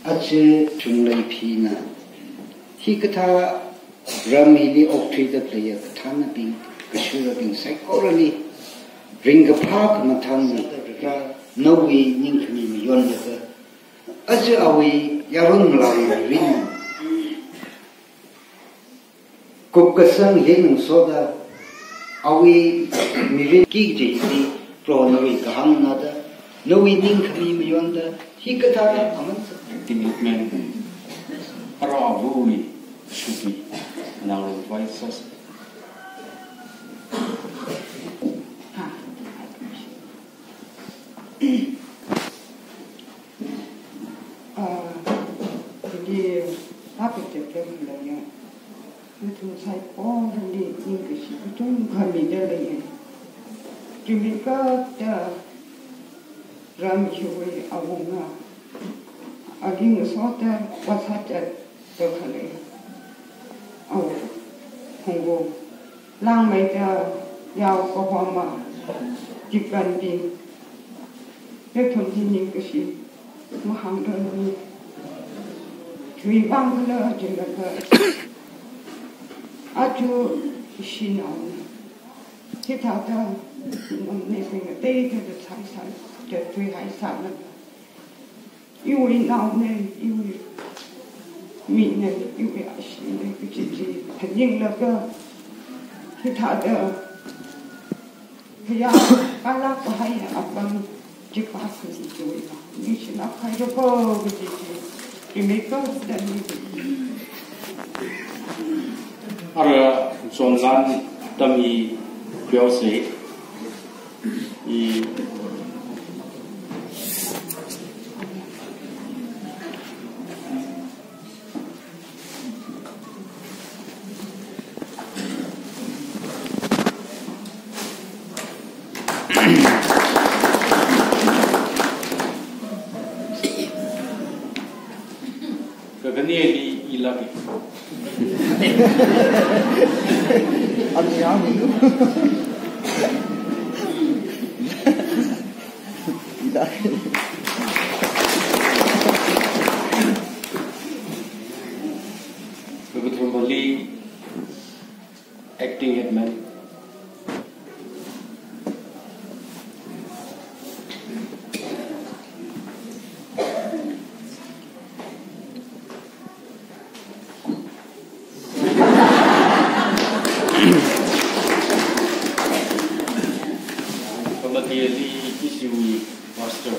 ache chunglai phi na hi katha ramili oktrida playa kathana bing kashura bing psychorally ring a park matang nawi ningkhani yon ka ache awi yarun lai ring kokasang lenung soda awi mirin ki ji pro nawi kahang nada nawi ningkhani yon da hi katha aman commitment probably should be now voices jadi apa cakap lagi itu saya pun di Inggris itu kami dari Amerika dah ramai awalnya aging soda wasatnya terkali awal Hongkong lama dah yau kahama jikan di itu di Inggris mahang dan cui bangla jenaka aju sinau kita ada namanya teh kita sai jadi hai sana iwi nau ne iwi min ne iwi asin ne kecil terjing laga kita ada ya kalau bahaya abang jika aku itu ni siapa kaya apa kecil Amerika dan ada zonlan demi biasa i Kegenili ilahi. Ami itu. Begitu beli acting headman. Daily issue master.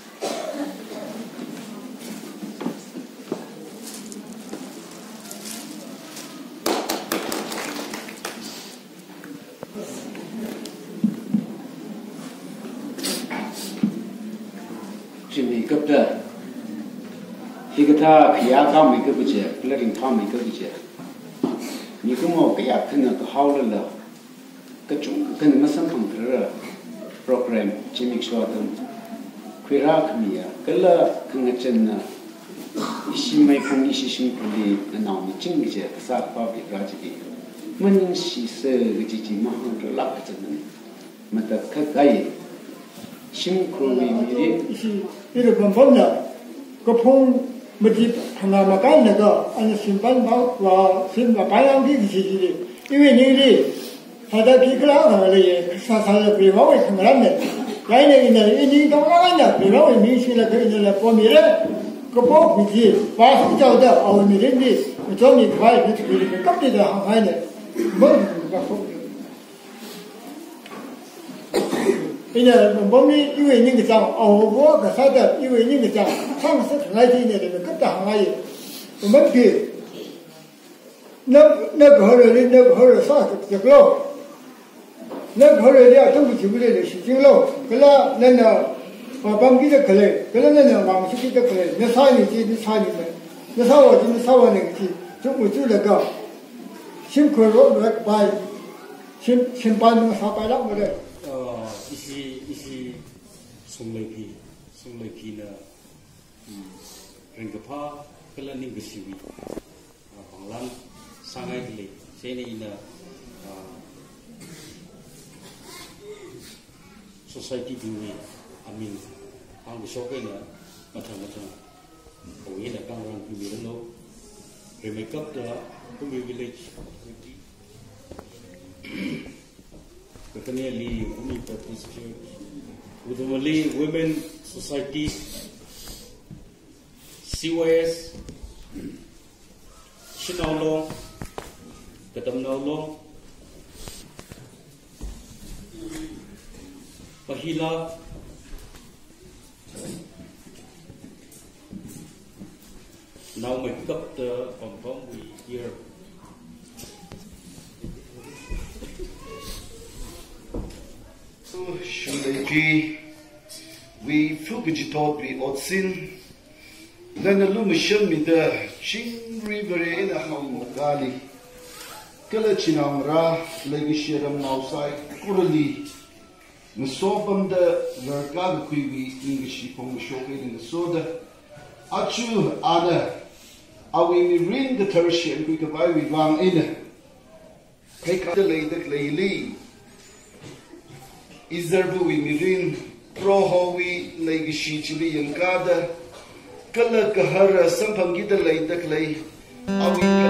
Jimmy cấp đó, khi cái thà khi áo thao mấy cái bữa giờ, cái đình thao mấy cái bữa giờ, như cái màu cái áo thân là cái hao lên là cái chúng cái này nó sản phẩm cái đó program Jimmy sure them Quira kamiya kala kangachan ishimai kung ishishim kuli naumi chingi sa pabi rajigi maning shi se giji mahang ro lak chanan mata kakai shim kuli miri iro bambamna kopong mati hanga makai naga anya simpan ba wa simba bayang di giji iwe ni hada kikla ngale sa sa bi wa we khamran Cái này là ini trong đó là vì nó mình xin là cái là của mình đấy, có bố mình gì và không cho được ở mình đến đi, cho mình phải cái gì cái cấp đi là hàng hai này, mới gặp không được. Bây giờ mình bố mình yêu những cái sao, ở bố cái sao được yêu những cái sao, sang sẽ thay thế này để cấp hàng hai, mình kia nó có rồi sao được lâu. Nếu họ lấy ra trong cái chuyện này là sự chính lâu, cái là nên là bằng cái cái này, cái là nên là bằng cái này, nếu sai thì chỉ sai thì nếu sai vào này thì chúng mình chỉ là cái xin khởi rồi được bài xin bài nó sao bài lắm rồi đấy. Isi sung lei pi là ring kapha cái là những cái gì bằng lan sang ai thì thế này là society dunia, amin, ang gusto ko na matang, oh ina ka we make up the Kumi village. Definitely Kumi Baptist Church. With the Malay Women Society, CYS, Shinaulong, Katamnaulong, Pahila, now make up the compound we hear. Shuleki, we feel taught we Otsin. Then the Lumisham me the Ching River in a home valley. Kalachinamra, Legishiram outside, Kurali. Misopam the Vergaga Quibi, English from Shokin in the soda. Achu Ada, Awi ring the tertiary, we could buy with one in. Take up the lady. Izarbu mirin prohowi legishi chili yankada kala kahara sampangida lay daklay awi